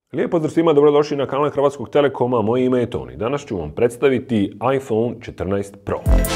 Lijep pozdrav svima, dobrodošli na kanal Hrvatskog Telekoma, moje ime je Toni. Danas ću vam predstaviti iPhone 14 Pro.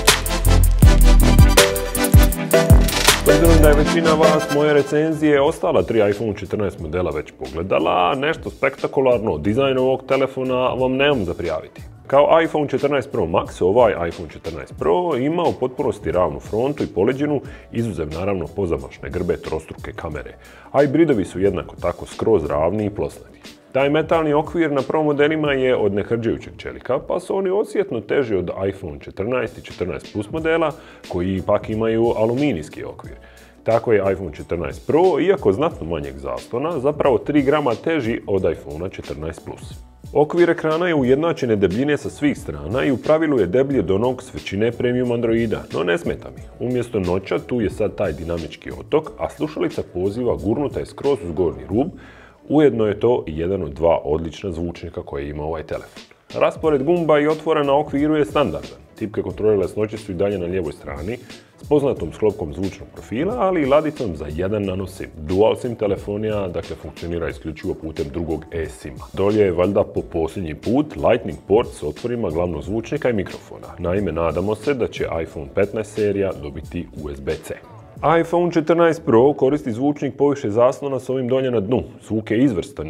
Obzirom da je većina vas moje recenzije ostala 3 iPhone 14 modela već pogledala, nešto spektakularno od dizajna ovog telefona vam nemam za prijaviti. Kao iPhone 14 Pro Max, ovaj iPhone 14 Pro ima u potpunosti ravnu frontu i poleđinu, izuzev naravno pozamašne grbe trostruke kamere, a i bridovi su jednako tako skroz ravni i plosnati. Taj metalni okvir na Pro modelima je od nehrđajućeg čelika, pa su oni osjetno teži od iPhone 14 i 14 Plus modela, koji ipak imaju aluminijski okvir. Tako je iPhone 14 Pro, iako znatno manjeg zaslona, zapravo 3 grama teži od iPhone 14 Plus. Okvir ekrana je ujednačene debljine sa svih strana i u pravilu je deblji od onog s većine premium Androida, no ne smeta mi. Umjesto noća tu je sad taj dinamički otok, a slušalica poziva gurnuta je skroz uz gornji rub. Ujedno je to i jedan od dva odlična zvučnika koje ima ovaj telefon. Raspored gumba i otvora na okviru je standardan. Tipke kontrole glasnoće su i dalje na lijevoj strani, s poznatom sklopkom zvučnog profila, ali i ladicom za jedan nanosim. Dual SIM telefonija, dakle, funkcionira isključivo putem drugog eSIM-a. Dolje je valjda po posljednji put Lightning port s otvorima glavnog zvučnika i mikrofona. Naime, nadamo se da će iPhone 15 serija dobiti USB-C. iPhone 14 Pro koristi zvučnik poviše zaslona s ovim dolje na dnu. Zvuk je izvrstan.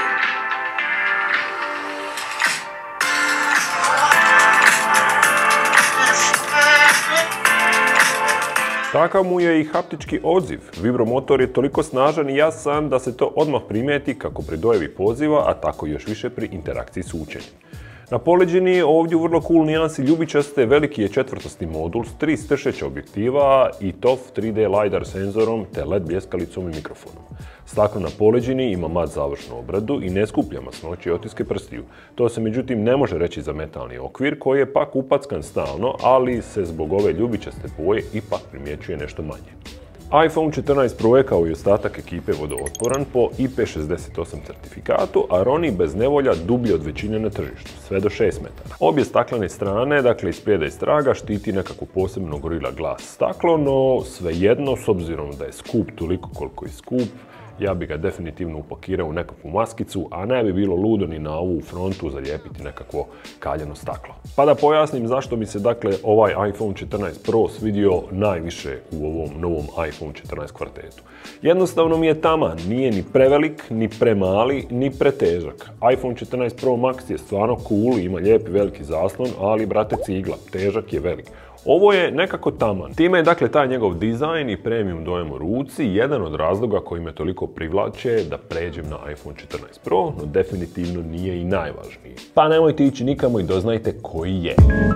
Takav mu je i haptički odziv. Vibromotor je toliko snažan i jasan da se to odmah primijeti kako pri dojavi poziva, a tako još više pri interakciji s učenjem. Na poleđini ovdje u vrlo cool nijansi ljubičaste veliki je četvrtosti modul s 3 stršeća objektiva i TOF 3D LiDAR senzorom te LED bljeskalicom i mikrofonom. Staklo na poleđini ima mat završnu obradu i ne skuplja masnoće i otiske prstiju. To se međutim ne može reći za metalni okvir koji je pak upackan stalno, ali se zbog ove ljubičaste boje ipak primjećuje nešto manje. iPhone 14 Pro je kao i ostatak ekipe vodootporan po IP68 certifikatu, a roni bez nevolja dublje od većine na tržištu, sve do 6 metara. Obje staklene strane, dakle isprijeda i straga, štiti nekako posebno Gorilla Glass staklo, no svejedno, s obzirom da je skup toliko koliko je skup, ja bi ga definitivno upakirao u nekakvu maskicu, a ne bi bilo ludo ni na ovu frontu zalijepiti nekakvo kaljeno staklo. Pa da pojasnim zašto mi se dakle ovaj iPhone 14 Pro svidio najviše u ovom novom iPhone 14 kvartetu. Jednostavno mi je taman, nije ni prevelik, ni premali, ni pretežak. iPhone 14 Pro Max je stvarno cool, ima lijepi veliki zaslon, ali brate cigla, težak je velik. Ovo je nekako taman. Time je dakle taj njegov dizajn i premium dojam u ruci jedan od razloga koji me toliko privlače da pređem na iPhone 14 Pro, no definitivno nije i najvažniji. Pa nemojte ići nikamo i doznajte koji je.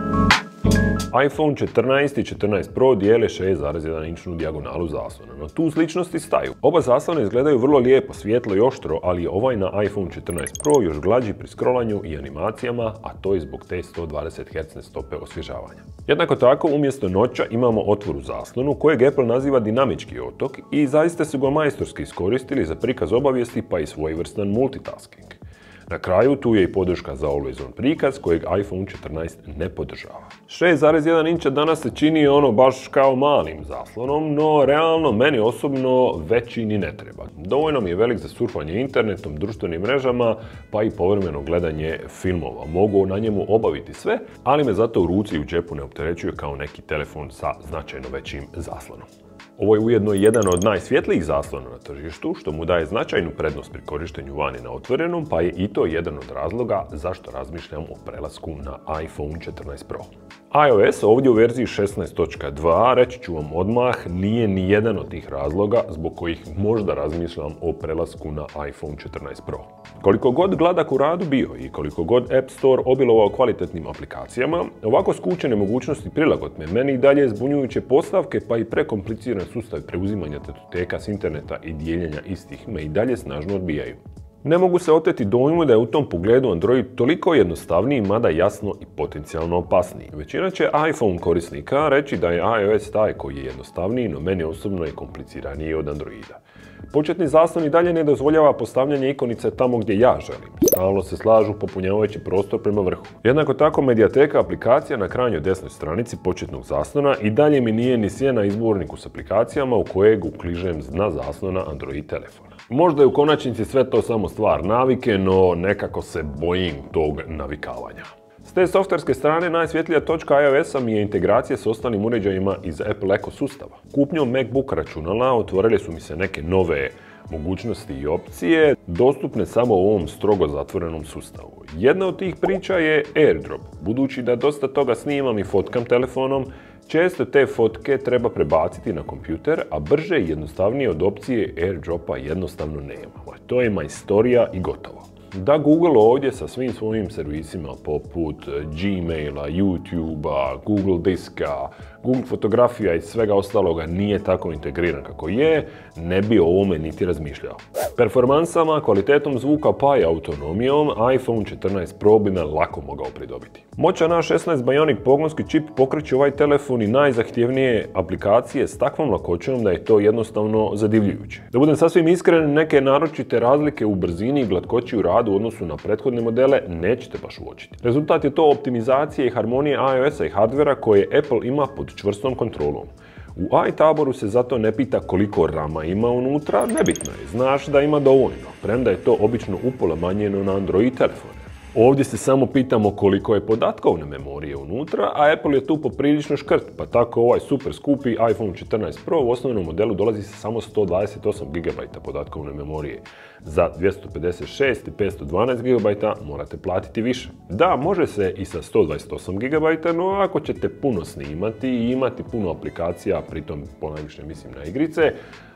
iPhone 14 i 14 Pro dijele 6,1 inčnu dijagonalu zaslona, no tu sličnosti staju. Oba zaslona izgledaju vrlo lijepo, svijetlo i oštro, ali je ovaj na iPhone 14 Pro još glađi pri scrollanju i animacijama, a to je zbog te 120 Hz stope osvježavanja. Jednako tako, umjesto noća imamo otvor u zaslonu kojeg Apple naziva dinamički otok i zaista su ga majstorski iskoristili za prikaz obavijesti pa i svojevrstan multitasking. Na kraju tu je i podrška za Always On prikaz kojeg iPhone 14 ne podržava. 6,1 inča danas se čini ono baš kao malim zaslonom, no realno meni osobno veći ni ne treba. Dovoljno mi je velik za surfanje internetom, društvenim mrežama pa i povremeno gledanje filmova. Mogu na njemu obaviti sve, ali me zato u ruci i u džepu ne opterećuje kao neki telefon sa značajno većim zaslonom. Ovo je ujedno jedan od najsvjetlijih zaslona na tržištu, što mu daje značajnu prednost pri korištenju vani na otvorenom, pa je i to jedan od razloga zašto razmišljam o prelasku na iPhone 14 Pro. iOS ovdje u verziji 16.2, reći ću vam odmah, nije ni jedan od tih razloga zbog kojih možda razmišljam o prelasku na iPhone 14 Pro. Koliko god gladak u radu bio i koliko god App Store obilovao kvalitetnim aplikacijama, ovako skučene mogućnosti prilagodbe meni i dalje zbunjujuće postavke pa i prekompliciran sustav preuzimanja datoteka s interneta i dijeljenja istih me i dalje snažno odbijaju. Ne mogu se oteti dojmu da je u tom pogledu Android toliko jednostavniji, mada jasno i potencijalno opasniji. Većina će iPhone korisnika reći da je iOS taj koji je jednostavniji, no meni osobno je kompliciraniji od Androida. Početni zaslon i dalje ne dozvoljava postavljanje ikonice tamo gdje ja želim. Stalno se slažu popunjavajući prostor prema vrhu. Jednako tako medijateka aplikacija na krajnjoj desnoj stranici početnog zaslona i dalje mi nije ni sjena izborniku s aplikacijama u kojeg ukližem na zaslona Android telefona. Možda je u konačnici sve to samo stvar navike, no nekako se bojim tog navikavanja. S te softverske strane najsvjetlija točka iOS-a mi je integracija s ostalim uređajima iz Apple ekosustava. Kupnjom MacBook računala otvorile su mi se neke nove mogućnosti i opcije, dostupne samo u ovom strogo zatvorenom sustavu. Jedna od tih priča je AirDrop. Budući da dosta toga snimam i fotkam telefonom, često te fotke treba prebaciti na kompjuter, a brže i jednostavnije od opcije AirDropa jednostavno nema. To je majstorija i gotovo. Da Google ovdje sa svim svojim servisima poput Gmaila, YouTubea, Google Diska, Google fotografija i svega ostaloga nije tako integriran kako je, ne bi o ovome niti razmišljao. Performansama, kvalitetom zvuka pa i autonomijom, iPhone 14 Pro bi me lako mogao pridobiti. Moćan A16 Bionic pogonski čip pokreće ovaj telefon i najzahtjevnije aplikacije s takvom lakoćom da je to jednostavno zadivljujuće. Da budem sasvim iskren, neke naročite razlike u brzini i glatkoći u radu u odnosu na prethodne modele nećete baš uočiti. Rezultat je to optimizacije i harmonije iOS-a i hardvera koje Apple ima pod čvrstom kontrolom. U iTaboru se zato ne pita koliko RAM-a ima unutra, nebitno je, znaš da ima dovoljno, premda je to obično upola manjeno na Android telefone. Ovdje se samo pitamo koliko je podatkovne memorije unutra, a Apple je tu poprilično škrt, pa tako ovaj super skupi iPhone 14 Pro u osnovnom modelu dolazi sa samo 128 GB podatkovne memorije. Za 256 i 512 GB morate platiti više. Da, može se i sa 128 GB, no ako ćete puno snimati i imati puno aplikacija, pritom ponajviše mislim na igrice,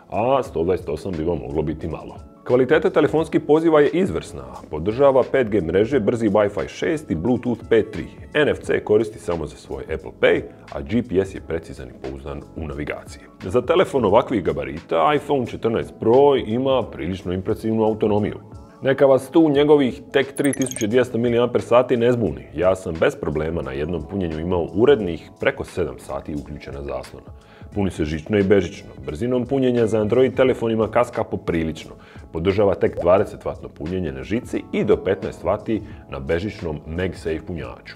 a 128 bi vam moglo biti malo. Kvaliteta telefonskih poziva je izvrsna, podržava 5G mreže, brzi Wi-Fi 6 i Bluetooth 5.3. NFC koristi samo za svoj Apple Pay, a GPS je precizan i pouzdan u navigaciji. Za telefon ovakvih gabarita iPhone 14 Pro ima prilično impresivnu autonomiju. Neka vas tu njegovih tek 3200 mAh ne zbuni. Ja sam bez problema na jednom punjenju imao urednih preko 7 sati uključena zaslona. Puni se žično i bežično. Brzinom punjenja za Android telefonima kaska poprilično. Podržava tek 20W punjenje na žici i do 15W na bežičnom MagSafe punjaču.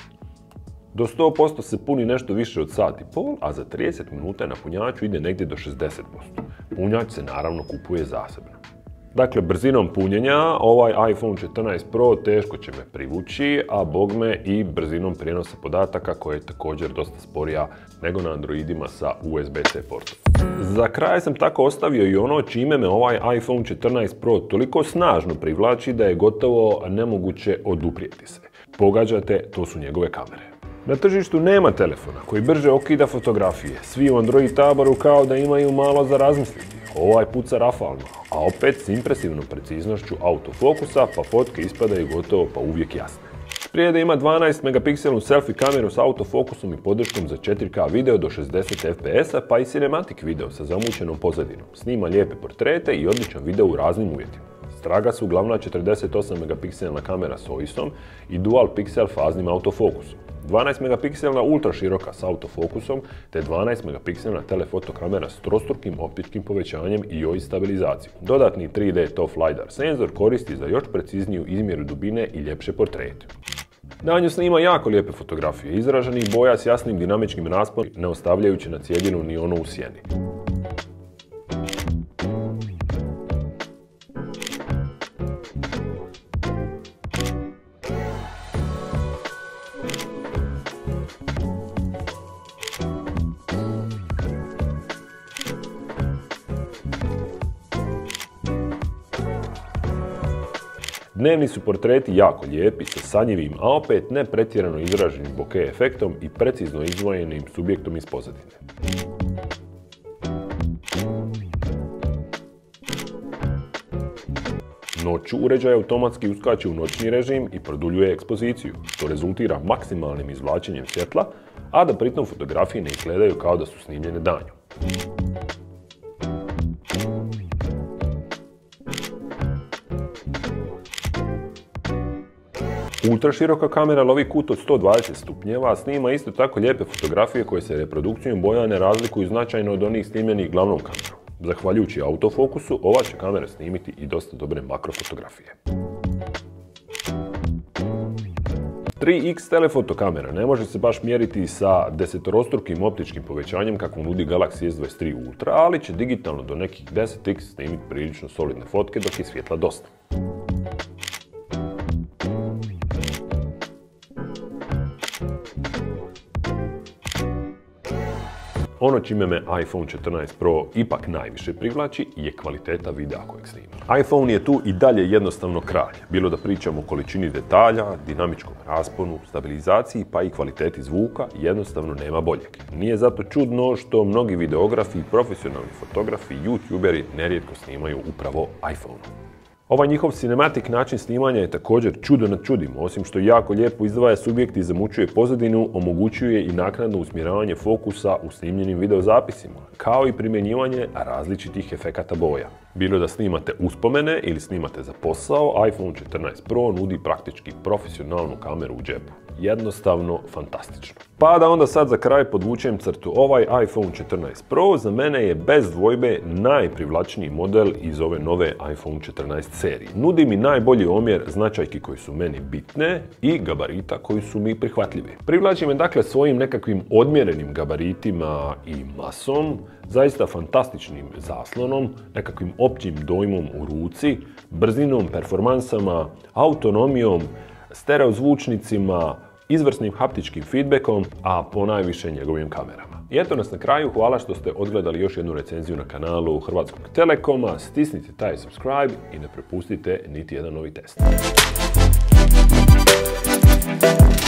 Do 100% se puni nešto više od sat i pol, a za 30 minuta na punjaču ide negdje do 60%. Punjač se naravno kupuje zasebno. Dakle, brzinom punjenja ovaj iPhone 14 Pro teško će me privući, a bogme i brzinom prijenosa podataka koja je također dosta sporija nego na Androidima sa USB-C portom. Za kraj sam tako ostavio i ono čime me ovaj iPhone 14 Pro toliko snažno privlači da je gotovo nemoguće oduprijeti se. Pogađate, to su njegove kamere. Na tržištu nema telefona koji brže okida fotografije. Svi u Android taboru kao da imaju malo za razmisliti. Ovaj puca rafalno, a opet s impresivnom preciznošću autofokusa, pa fotke ispadaju gotovo pa uvijek jasne. Prije da ima 12 megapikselnu selfie kameru s autofokusom i podrškom za 4K video do 60 fps, pa i cinematic video sa zamućenom pozadinom. Snima lijepe portrete i odličan video u raznim uvjetima. Straga su glavna 48 megapikselna kamera s OIS-om i dual pixel faznim autofokusom. 12 megapikselna ultra široka s autofokusom te 12 megapikselna telefoto kamera s trostrukim optičkim povećanjem i OIS stabilizacijom. Dodatni 3D ToF LiDAR senzor koristi za još precizniju izmjeru dubine i ljepše portrete. Na nju snima jako lijepe fotografije, izraženih boja s jasnim dinamičkim rasponom, ne ostavljajući na cjedinu ni ono u sjeni. Dnevni su portreti jako lijepi, sa sanjivim, a opet ne pretjerano izraženim bokeh efektom i precizno izdvojenim subjektom iz pozadine. Noću uređaj automatski uskače u noćni režim i produljuje ekspoziciju, što rezultira maksimalnim izvlačenjem svjetla, a da pritom fotografije ne izgledaju kao da su snimljene danju. Ultra široka kamera lovi kut od 120 stupnjeva, a snima isto tako lijepe fotografije koje se reprodukcijom boja ne razlikuju značajno od onih snimljenih glavnom kamerom. Zahvaljujući autofokusu, ova će kamera snimiti i dosta dobre makrofotografije. 3x telefoto kamera ne može se baš mjeriti sa desetorostrukim optičkim povećanjem kako nudi Galaxy S23 Ultra, ali će digitalno do nekih 10x snimiti prilično solidne fotke dok je svjetla dosta. Ono čime me iPhone 14 Pro ipak najviše privlači je kvaliteta videa kojeg snima. iPhone je tu i dalje jednostavno kralj, bilo da pričamo o količini detalja, dinamičkom rasponu, stabilizaciji pa i kvaliteti zvuka, jednostavno nema boljeg. Nije zato čudno što mnogi videografi, profesionalni fotografi i youtuberi nerijetko snimaju upravo iPhone-om. Ovaj njihov cinematic način snimanja je također čudo nad čudima, osim što jako lijepo izdvaja subjekt i zamućuje pozadinu, omogućuje i naknadno usmjeravanje fokusa u snimljenim videozapisima, kao i primjenjivanje različitih efekata boja. Bilo da snimate uspomene ili snimate za posao, iPhone 14 Pro nudi praktički profesionalnu kameru u džepu. Jednostavno fantastično. Pa da onda sad za kraj podvučem crtu. Ovaj iPhone 14 Pro za mene je bez dvojbe najprivlačniji model iz ove nove iPhone 14 serije. Nudi mi najbolji omjer značajki koji su meni bitne i gabarita koji su mi prihvatljivi. Privlači me dakle svojim nekakvim odmjerenim gabaritima i masom, zaista fantastičnim zaslonom, nekakvim općim dojmom u ruci, brzinom, performansama, autonomijom, stereo zvučnicima, izvrsnim haptičkim feedbackom, a ponajviše njegovim kamerama. I eto nas na kraju, hvala što ste odgledali još jednu recenziju na kanalu Hrvatskog Telekoma, stisnite taj subscribe i ne propustite niti jedan novi test.